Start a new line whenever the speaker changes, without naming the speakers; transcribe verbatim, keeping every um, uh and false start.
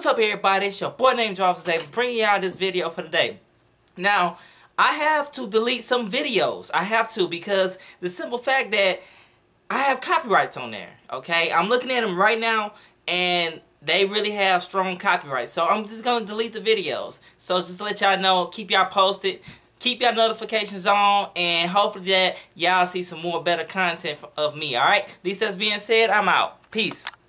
What's up, everybody? It's your boy named Jarvis Davis bringing y'all this video for today. Now, I have to delete some videos. I have to because the simple fact that I have copyrights on there. Okay, I'm looking at them right now and they really have strong copyrights. So I'm just gonna delete the videos. So just to let y'all know, keep y'all posted. Keep y'all notifications on, and hopefully that y'all see some more better content of me, alright? At least that's being said, I'm out. Peace.